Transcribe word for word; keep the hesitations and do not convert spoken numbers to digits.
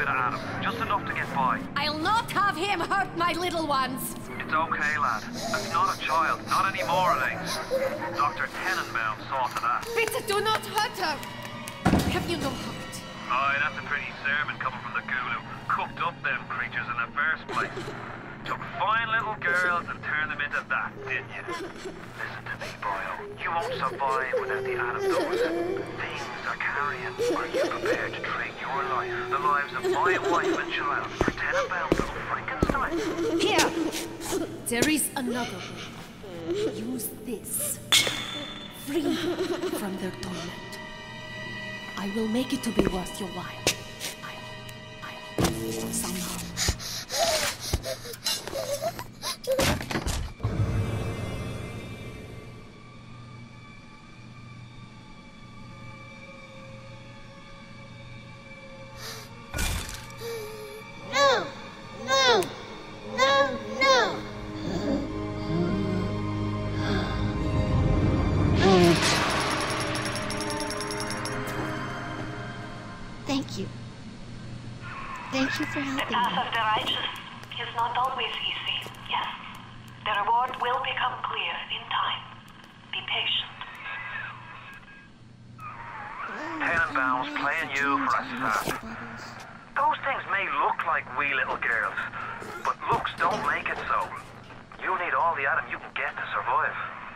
bit of Adam, just enough to get by. I'll not have him hurt my little ones. It's okay, lad. That's not a child, not anymore, it ain't. Doctor Tenenbaum saw to that. Bitte, do not hurt her. Have you no heart? Aye, that's a pretty sermon coming from the ghoul who cooked up them creatures in the first place. Took fine little girls and turned them into that, didn't you? Listen to me, boyo. You won't survive without the Adam doors. Things are carrying. Are you prepared to trade your life, the lives of my wife and child, for Tenenbaum's little Frankenstein? Here! There is another way. Use this. Free them from their torment. I will make it to be worth your while. I... I... somehow. No! No! No! No! Thank you. Thank you for helping The path me. of the righteous is not always easy, yes. The reward will become clear in time. Be patient. Tenenbaum's playing you for a start. Those things may look like wee little girls, but looks don't make it so. You need all the Adam you can get to survive.